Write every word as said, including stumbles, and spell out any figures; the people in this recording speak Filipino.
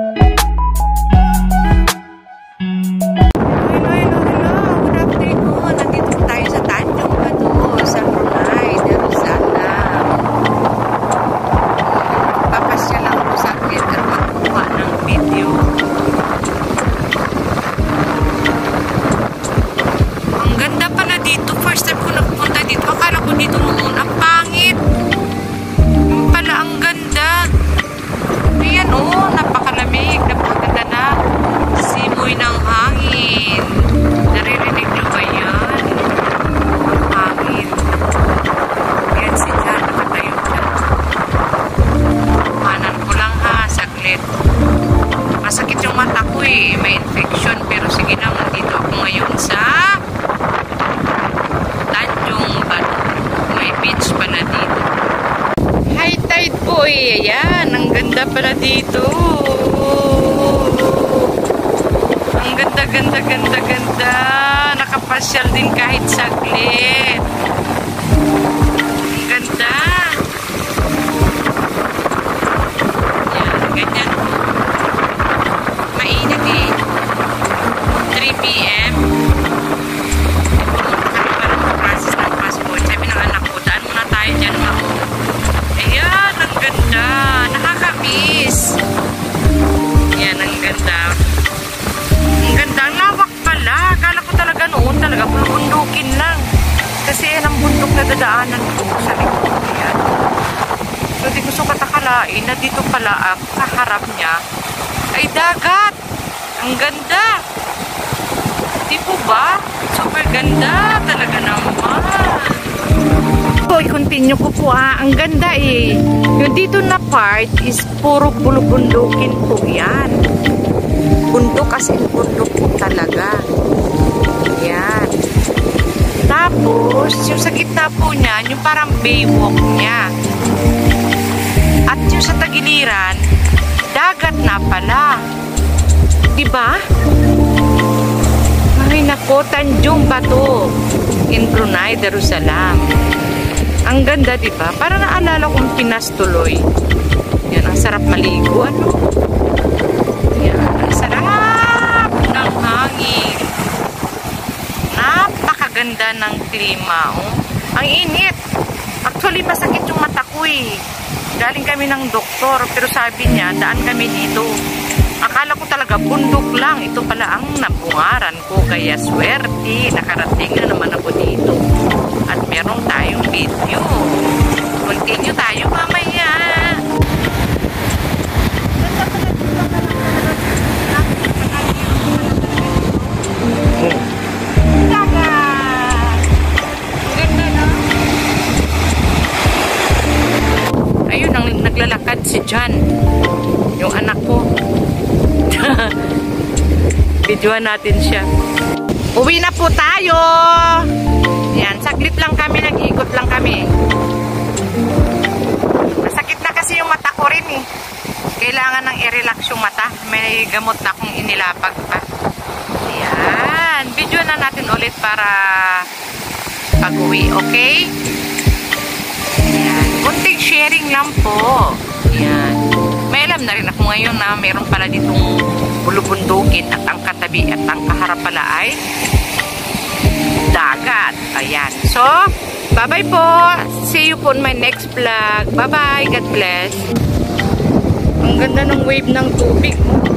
May infection, pero sige na, nandito ako ngayon sa Tanjung Batu. May beach pala dito. High tide po eh. Ayan, ang ganda pala dito. Ang ganda, ganda, ganda, ganda. Nakapasyal din kahit saglit. Ang ganda. Ayan, ganyan. Mainit eh. three p m Kami parang process ng passport. Sabi ng anak ko, daan muna tayo dyan, mao. Ayan, ang ganda. Nakakamiss. Ayan, ang ganda. Ang ganda. Ang lawak pala. Akala ko talaga noon talaga bulubundukin lang. Kasi yan ang bundok na dadaanan ko sa likod. Ayan. So, di ko so katakalain na dito pala ang kaharap niya ay dagat. Ang ganda. Di po ba? Super ganda. Talaga naman. So, i-continue ko po ah. Ang ganda eh. Yung dito na part is puro bulubundukin po yan. Bundok kasi bundok po talaga. Yan. Tapos, yung sa gitna po niya, yung parang baywalk niya. At yung sa tagiliran, dagat na pala. Diba? Ay nako, Tanjung Batu in Brunei Darussalam. Ang ganda, diba? Para naalala kong Pinas tuloy. Yan, ang sarap maligo, ano? Yan, ang sarap ng hangin. Napakaganda ng klima, oh. Ang init. Actually, masakit yung mata ko, eh. Galing kami ng doktor, pero sabi niya, daan kami dito. Akala ko talaga bundok lang. Ito pala ang nabungaran ko. Kaya swerte. Nakarating na naman ako dito. At meron tayong video. Continue tayo mamaya. Ayun, ang naglalakad si John. Yung anak ko. Videoan natin siya. Uwi na po tayo. Yan, saglit lang kami, nag-ikot lang kami. Masakit na kasi yung mata ko rin eh. Kailangan nang i-relax yung mata. May gamot na akong inilapag pa. Yan, videoan na natin ulit para pag-uwi, okay? Yan, kunting sharing lang po. Yan. May alam na rin ako ngayon na mayroon pala ditong bulubundukin at ang katabi at ang kaharap pala ay dagat. Ayan. So, bye-bye po. See you po on my next vlog. Bye-bye. God bless. Ang ganda ng wave ng tubig.